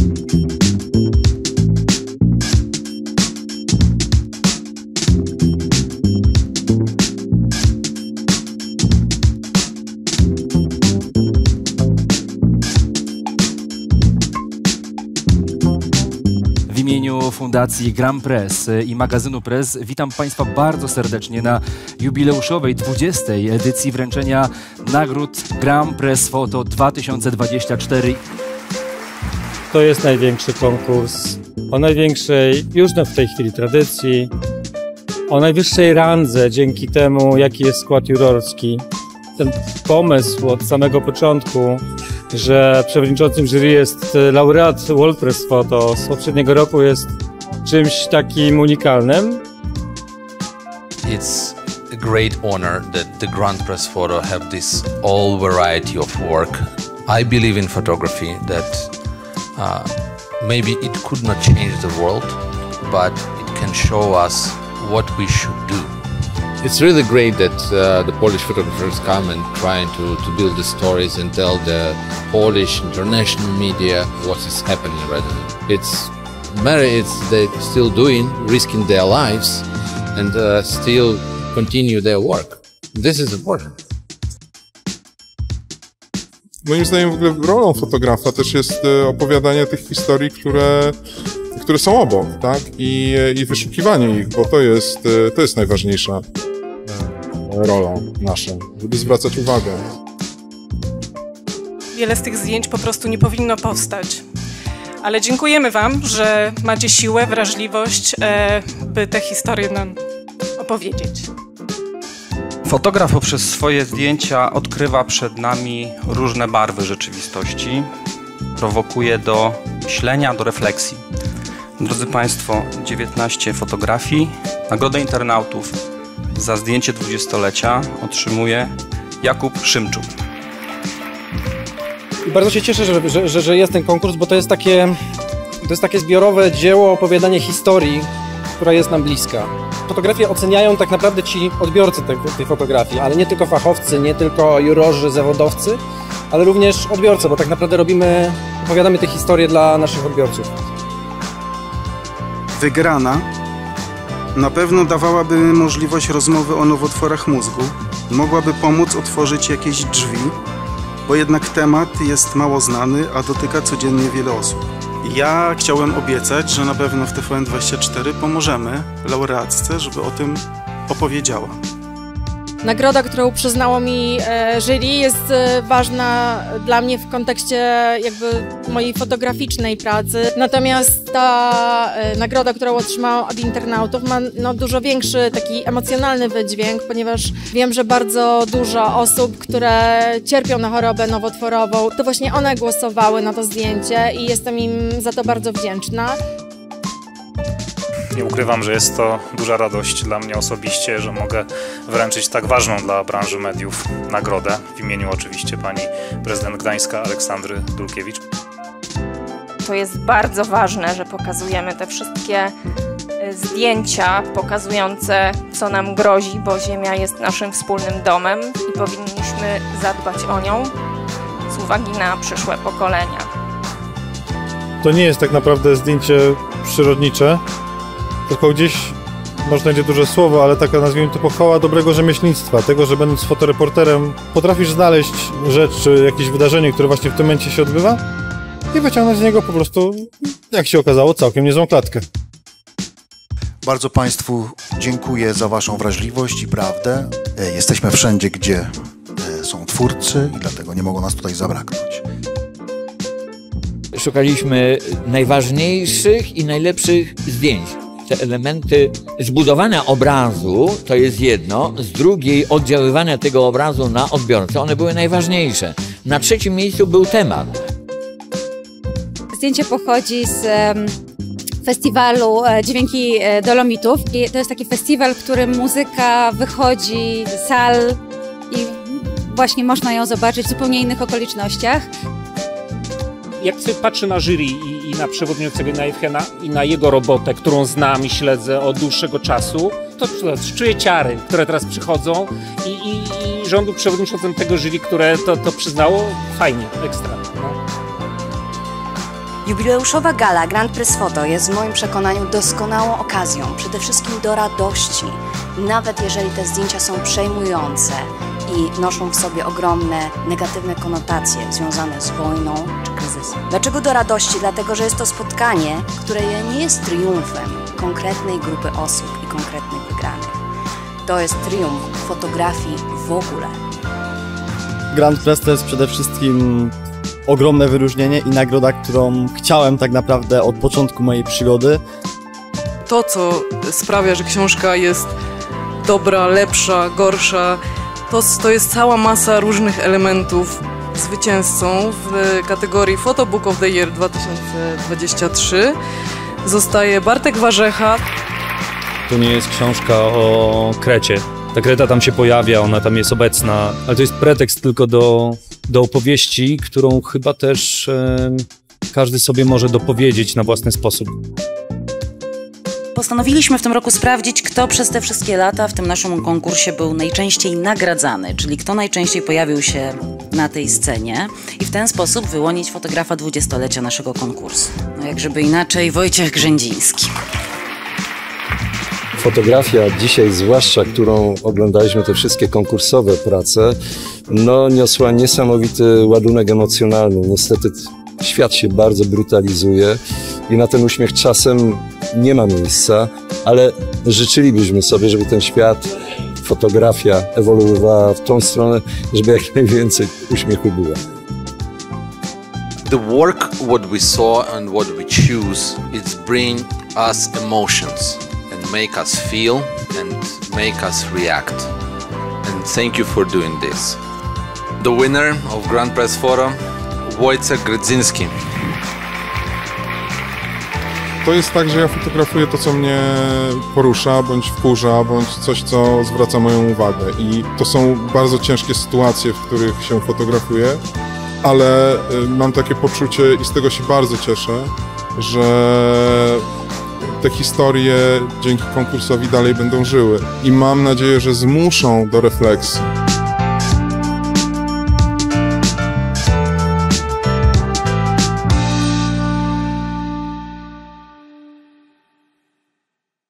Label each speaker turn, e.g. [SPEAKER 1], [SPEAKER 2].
[SPEAKER 1] W imieniu Fundacji Gram Press i magazynu Press witam Państwa bardzo serdecznie na jubileuszowej 20. edycji wręczenia nagród Gram Press Photo 2024.
[SPEAKER 2] To jest największy konkurs o największej już w tej chwili tradycji, o najwyższej randze dzięki temu, jaki jest skład jurorski. Ten pomysł od samego początku, że przewodniczącym jury jest laureat World Press Photo z poprzedniego roku, jest czymś takim unikalnym.
[SPEAKER 3] It's a great honor that the Grand Press Photo have this all variety of work. I believe in photography that maybe it could not change the world, but it can show us what we should do.
[SPEAKER 4] It's really great that the Polish photographers come and trying to build the stories and tell the Polish international media what is happening right now. It's they still doing, risking their lives and still continue their work. This is important.
[SPEAKER 5] Moim zdaniem w ogóle rolą fotografa też jest opowiadanie tych historii, które są obok, tak? I wyszukiwanie ich, bo to jest najważniejsza rolą naszą, żeby zwracać uwagę.
[SPEAKER 6] Wiele z tych zdjęć po prostu nie powinno powstać. Ale dziękujemy Wam, że macie siłę, wrażliwość, by te historie nam opowiedzieć.
[SPEAKER 7] Fotograf poprzez swoje zdjęcia odkrywa przed nami różne barwy rzeczywistości, prowokuje do myślenia, do refleksji. Drodzy Państwo, 19 fotografii. Nagrodę internautów za zdjęcie 20-lecia otrzymuje Jakub Szymczuk.
[SPEAKER 8] I bardzo się cieszę, że jest ten konkurs, bo to jest takie zbiorowe dzieło, opowiadanie historii, która jest nam bliska. Fotografię oceniają tak naprawdę ci odbiorcy tej fotografii, ale nie tylko fachowcy, nie tylko jurorzy, zawodowcy, ale również odbiorcy, bo tak naprawdę opowiadamy te historie dla naszych odbiorców.
[SPEAKER 9] Wygrana na pewno dawałaby możliwość rozmowy o nowotworach mózgu, mogłaby pomóc otworzyć jakieś drzwi, bo jednak temat jest mało znany, a dotyka codziennie wiele osób. Ja chciałem obiecać, że na pewno w TVN24 pomożemy laureatce, żeby o tym opowiedziała.
[SPEAKER 10] Nagroda, którą przyznało mi jury, jest ważna dla mnie w kontekście jakby mojej fotograficznej pracy. Natomiast ta nagroda, którą otrzymałam od internautów, ma dużo większy taki emocjonalny wydźwięk, ponieważ wiem, że bardzo dużo osób, które cierpią na chorobę nowotworową, to właśnie one głosowały na to zdjęcie i jestem im za to bardzo wdzięczna.
[SPEAKER 11] Nie ukrywam, że jest to duża radość dla mnie osobiście, że mogę wręczyć tak ważną dla branży mediów nagrodę w imieniu oczywiście pani prezydent Gdańska Aleksandry Dulkiewicz.
[SPEAKER 12] To jest bardzo ważne, że pokazujemy te wszystkie zdjęcia pokazujące, co nam grozi, bo Ziemia jest naszym wspólnym domem i powinniśmy zadbać o nią z uwagi na przyszłe pokolenia.
[SPEAKER 2] To nie jest tak naprawdę zdjęcie przyrodnicze, tylko gdzieś, może będzie duże słowo, ale taka, nazwijmy to, pochwała dobrego rzemieślnictwa, tego, że będąc fotoreporterem potrafisz znaleźć rzecz czy jakieś wydarzenie, które właśnie w tym momencie się odbywa i wyciągnąć z niego po prostu, jak się okazało, całkiem niezłą klatkę.
[SPEAKER 13] Bardzo Państwu dziękuję za Waszą wrażliwość i prawdę. Jesteśmy wszędzie, gdzie są twórcy i dlatego nie mogło nas tutaj zabraknąć.
[SPEAKER 14] Szukaliśmy najważniejszych i najlepszych zdjęć. Te elementy zbudowania obrazu to jest jedno, z drugiej oddziaływania tego obrazu na odbiorcę, one były najważniejsze. Na trzecim miejscu był temat.
[SPEAKER 15] Zdjęcie pochodzi z festiwalu Dźwięki Dolomitów. I to jest taki festiwal, w którym muzyka wychodzi z sal i właśnie można ją zobaczyć w zupełnie innych okolicznościach.
[SPEAKER 16] Jak sobie patrzę na jury i na przewodniczącego Evgena i na jego robotę, którą znam i śledzę od dłuższego czasu, to czuję ciary, które teraz przychodzą i rządu przewodniczącym tego jury, które to przyznało, fajnie, ekstra. No.
[SPEAKER 17] Jubileuszowa gala Grand Prix Photo jest w moim przekonaniu doskonałą okazją, przede wszystkim do radości, nawet jeżeli te zdjęcia są przejmujące i noszą w sobie ogromne negatywne konotacje związane z wojną czy kryzysem. Dlaczego do radości? Dlatego, że jest to spotkanie, które nie jest triumfem konkretnej grupy osób i konkretnych wygranych. To jest triumf fotografii w ogóle.
[SPEAKER 18] Grand Prix to jest przede wszystkim ogromne wyróżnienie i nagroda, którą chciałem tak naprawdę od początku mojej przygody.
[SPEAKER 19] To, co sprawia, że książka jest dobra, lepsza, gorsza, to jest cała masa różnych elementów. Zwycięzcą w kategorii Photo Book of the Year 2023 zostaje Bartek Warzecha.
[SPEAKER 20] To nie jest książka o Krecie. Ta Kreta tam się pojawia, ona tam jest obecna, ale to jest pretekst tylko do opowieści, którą chyba też każdy sobie może dopowiedzieć na własny sposób.
[SPEAKER 21] Postanowiliśmy w tym roku sprawdzić, kto przez te wszystkie lata w tym naszym konkursie był najczęściej nagradzany, czyli kto najczęściej pojawił się na tej scenie i w ten sposób wyłonić fotografa 20-lecia naszego konkursu. No jak żeby inaczej, Wojciech Grzędziński.
[SPEAKER 22] Fotografia dzisiaj, zwłaszcza którą oglądaliśmy, te wszystkie konkursowe prace, no niosła niesamowity ładunek emocjonalny. Niestety świat się bardzo brutalizuje i na ten uśmiech czasem nie ma miejsca, ale życzylibyśmy sobie, żeby ten świat, fotografia ewoluowała w tą stronę, żeby jak najwięcej uśmiechu było.
[SPEAKER 3] The work, what we saw and what we choose, it's bring us emotions and make us feel and make us react. And thank you for doing this. The winner of Grand Prix Photo, Wojciech Grzędziński.
[SPEAKER 5] To jest tak, że ja fotografuję to, co mnie porusza, bądź wkurza, bądź coś, co zwraca moją uwagę. I to są bardzo ciężkie sytuacje, w których się fotografuję, ale mam takie poczucie i z tego się bardzo cieszę, że te historie dzięki konkursowi dalej będą żyły. I mam nadzieję, że zmuszą do refleksji.